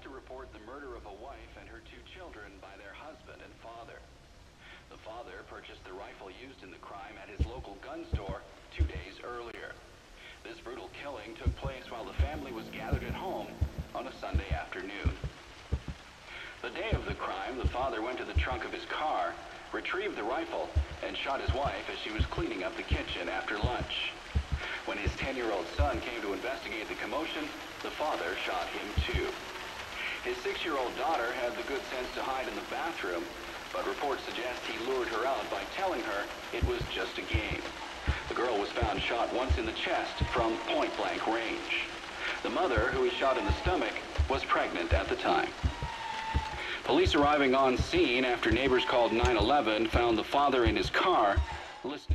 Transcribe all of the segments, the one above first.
to report the murder of a wife and her 2 children by their husband and father. The father purchased the rifle used in the crime at his local gun store 2 days earlier. This brutal killing took place while the family was gathered at home on a Sunday afternoon. The day of the crime, the father went to the trunk of his car, retrieved the rifle, and shot his wife as she was cleaning up the kitchen after lunch. When his 10-year-old son came to investigate the commotion, the father shot him too. His 6-year-old daughter had the good sense to hide in the bathroom, but reports suggest he lured her out by telling her it was just a game. The girl was found shot once in the chest from point-blank range. The mother, who he shot in the stomach, was pregnant at the time. Police arriving on scene after neighbors called 911 found the father in his car listening.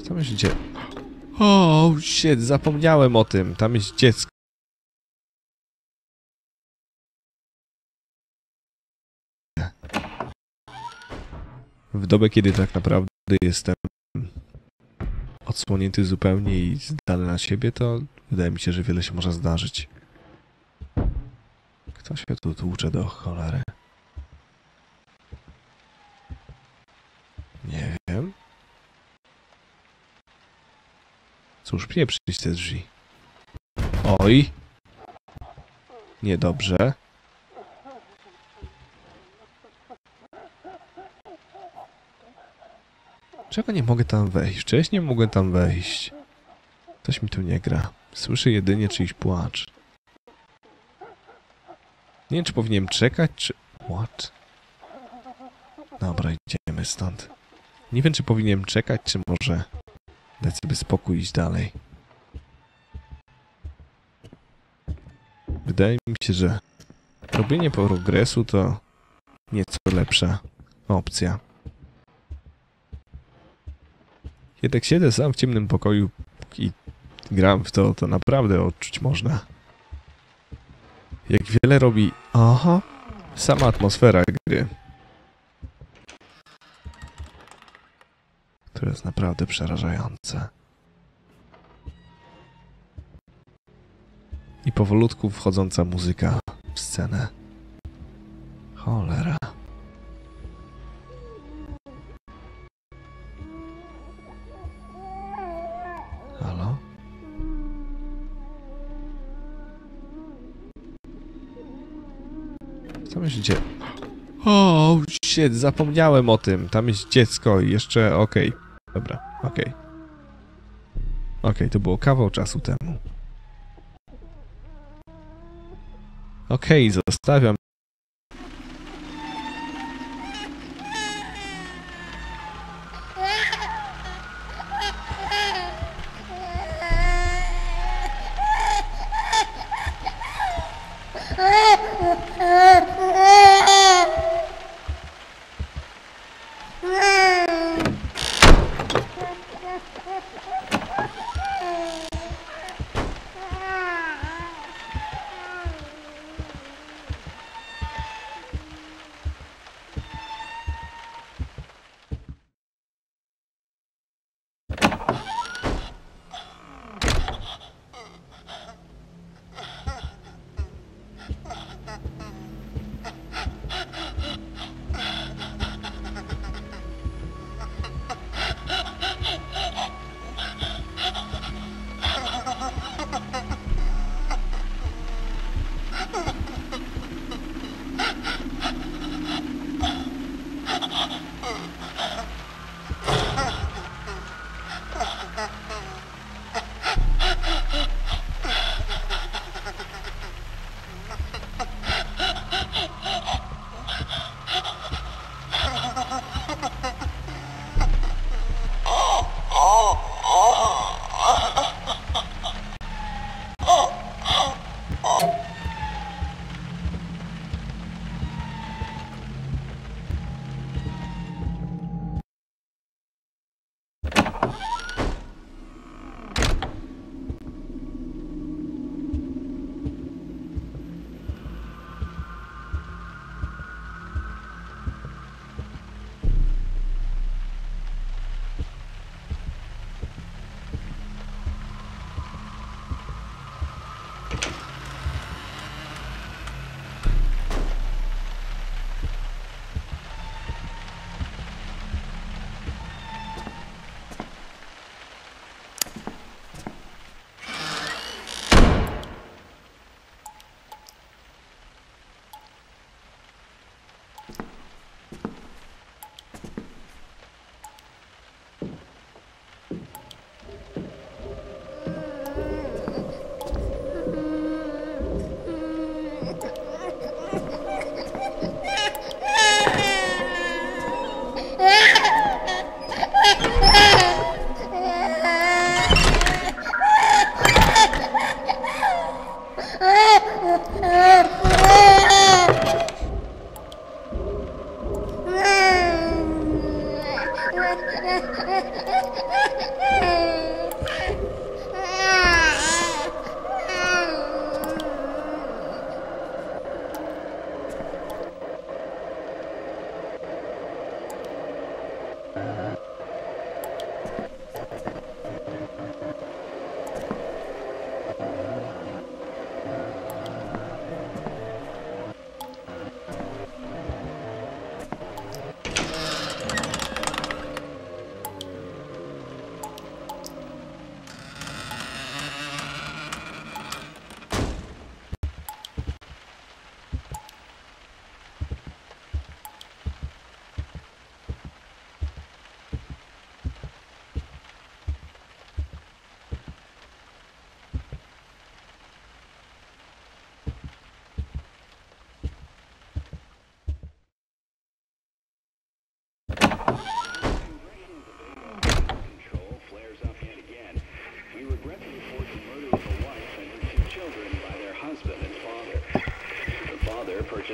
Co myślicie? O, shit, zapomniałem o tym. Tam jest dziecko. W dobie, kiedy tak naprawdę jestem odsłonięty zupełnie i zdany na siebie, to wydaje mi się, że wiele się może zdarzyć. Kto się tu tłucze do cholery? Nie wiem. Cóż, pieprzyć te drzwi. Oj! Niedobrze. Czego nie mogę tam wejść? Wcześniej mogłem tam wejść. Coś mi tu nie gra. Słyszę jedynie czyjś płacz. Nie wiem, czy powinienem czekać, czy... What? Dobra, idziemy stąd. Nie wiem, czy powinienem czekać, czy może dać sobie spokój i iść dalej. Wydaje mi się, że robienie progresu to nieco lepsza opcja. Jednak siedzę sam w ciemnym pokoju i gram w to, to naprawdę odczuć można. Jak wiele robi... Aha! Sama atmosfera gry. To jest naprawdę przerażające. I powolutku wchodząca muzyka w scenę. Cholera. Halo? Co myślicie? O, shit, zapomniałem o tym. Tam jest dziecko i jeszcze... Okej. Dobra, okej. Okej, to było kawał czasu temu. Okej, zostawiam.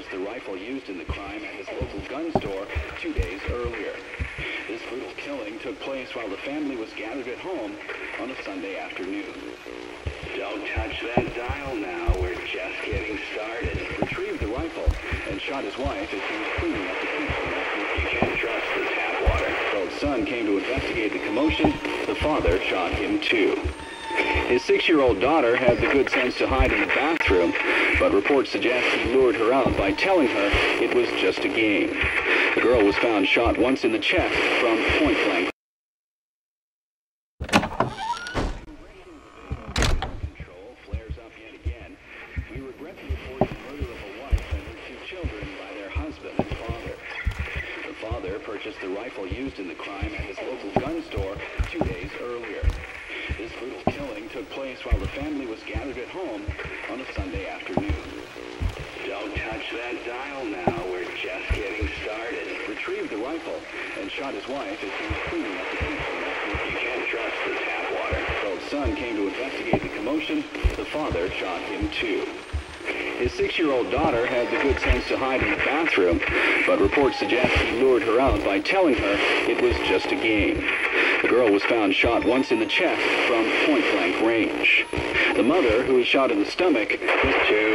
purchased the rifle used in the crime at his local gun store 2 days earlier. This brutal killing took place while the family was gathered at home on a Sunday afternoon. Don't touch that dial now. We're just getting started. Retrieved the rifle and shot his wife as she was cleaning up the kitchen. You can't trust the tap water. The son came to investigate the commotion. The father shot him too. His 6-year-old daughter had the good sense to hide in the bathroom, but reports suggest he lured her out by telling her it was just a game. The girl was found shot once in the chest from point blank. Control flares up yet again. We regret to report the murder of a wife and her 2 children by their husband and father. The father purchased the rifle used in the crime at his local gun store 2 days earlier. This brutal killing took place while the family was gathered at home on a Sunday afternoon. Don't touch that dial now. We're just getting started. Retrieved the rifle and shot his wife as she was cleaning up the kitchen. You can't trust the tap water. The son came to investigate the commotion. The father shot him too. His 6-year-old daughter had the good sense to hide in the bathroom, but reports suggest he lured her out by telling her it was just a game. The girl was found shot once in the chest from point-blank range. The mother, who was shot in the stomach, was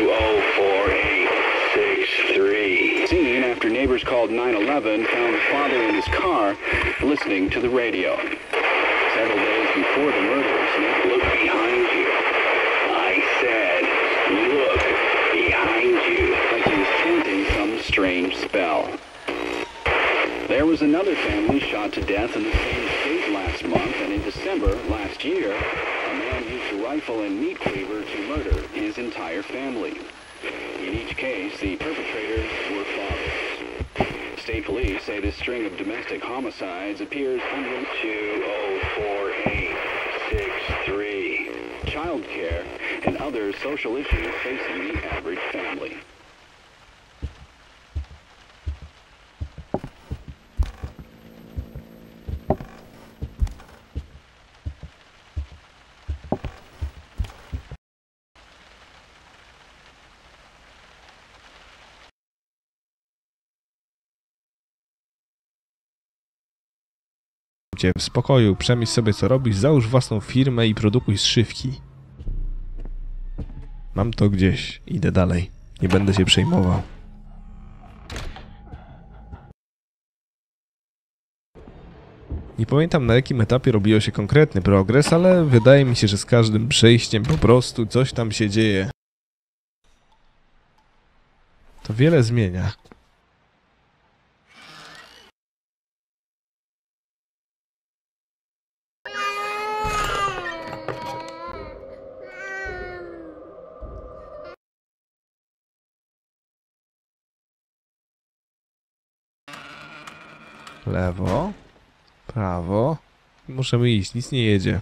204-863. Seen after neighbors called 911, found the father in his car listening to the radio. Several days before the murders, look behind you. I said, look behind you. Like he was chanting some strange spell. There was another family shot to death in the same state last month, and in December last year, a man used a rifle and meat cleaver to murder his entire family. In each case, the perpetrators were fathers. State police say this string of domestic homicides appears under 204-863. Child care and other social issues facing the average family. W spokoju, przemyśl sobie co robisz, załóż własną firmę i produkuj zszywki. Mam to gdzieś, idę dalej. Nie będę się przejmował. Nie pamiętam, na jakim etapie robiło się konkretny progres, ale wydaje mi się, że z każdym przejściem po prostu coś tam się dzieje. To wiele zmienia. Lewo, prawo. Możemy iść, nic nie jedzie.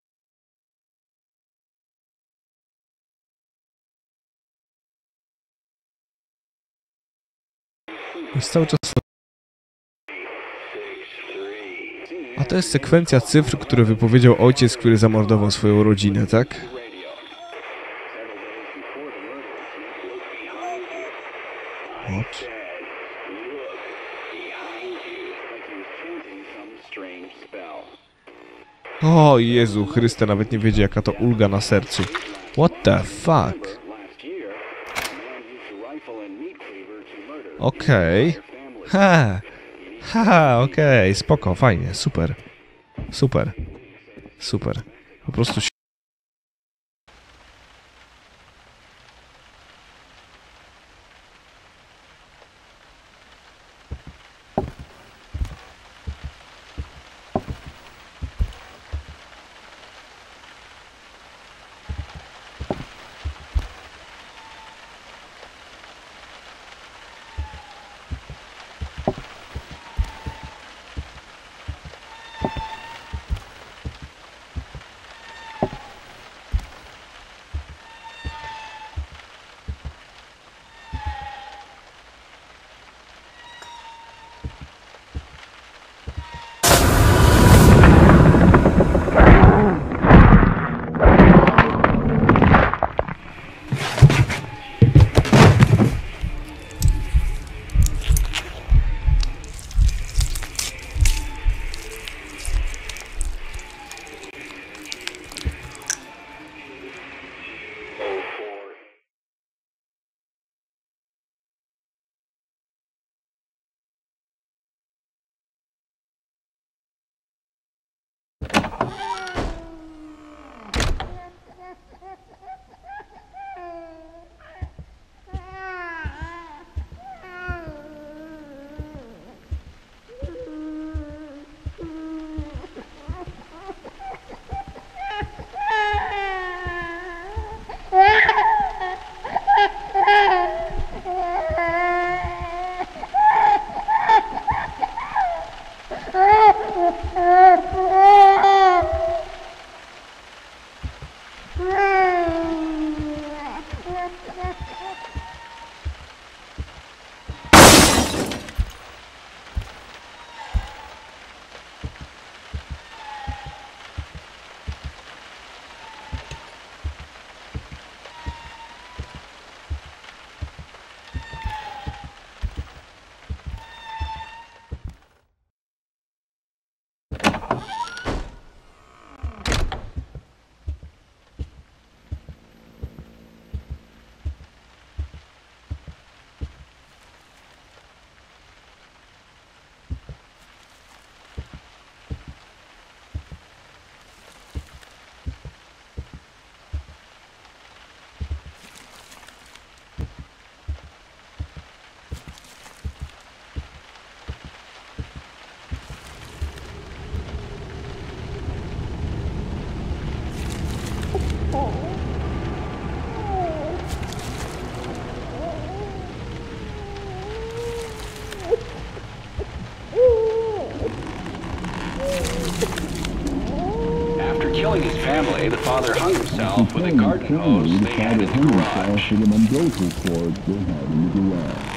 Jest cały czas... A to jest sekwencja cyfr, które wypowiedział ojciec, który zamordował swoją rodzinę, tak? What? O Jezu Chryste, nawet nie wiedzie, jaka to ulga na sercu. What the fuck? Okej. Ha! Ha, okej, spoko, fajnie, super. Super. Super. Po prostu... say the father hung himself with a garden hose they had in the garage. With an umbilical cord they had in the garage.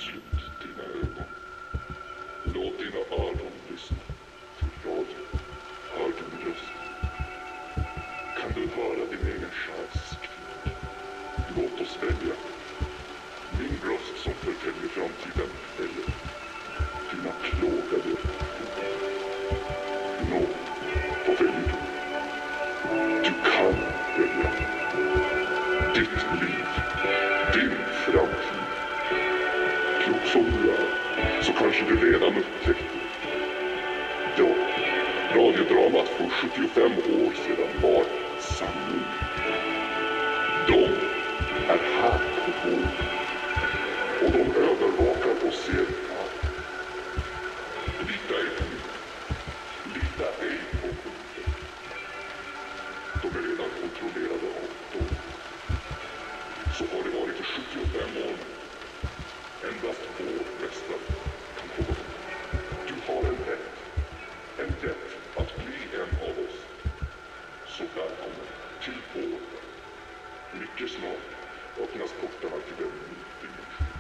slut dina ögon. Låt dina öron lyssna till radio. Hör du min röst? Kan du höra din egen själs skrik? Låt oss välja. Min röst som förtäljer framtiden eller dina plågade ord. Nå, vad väljer du? Du kan välja. Ditt liv, din framtid. Klok som du är, så kanske du redan upptäckte. Ja, radiodramat för 75 år sedan var sanning. De är här på vår. Och de övervakar och ser här. Lita ej på mig. Lita ej på mig. De är redan kontrollerade av dem. Så har det varit i 75 år. Endast vår mästare kan få dem. Du har en rätt. En rätt att bli en av oss. Så välkommen till vår. Mycket snart öppnas portarna till en ny dimension.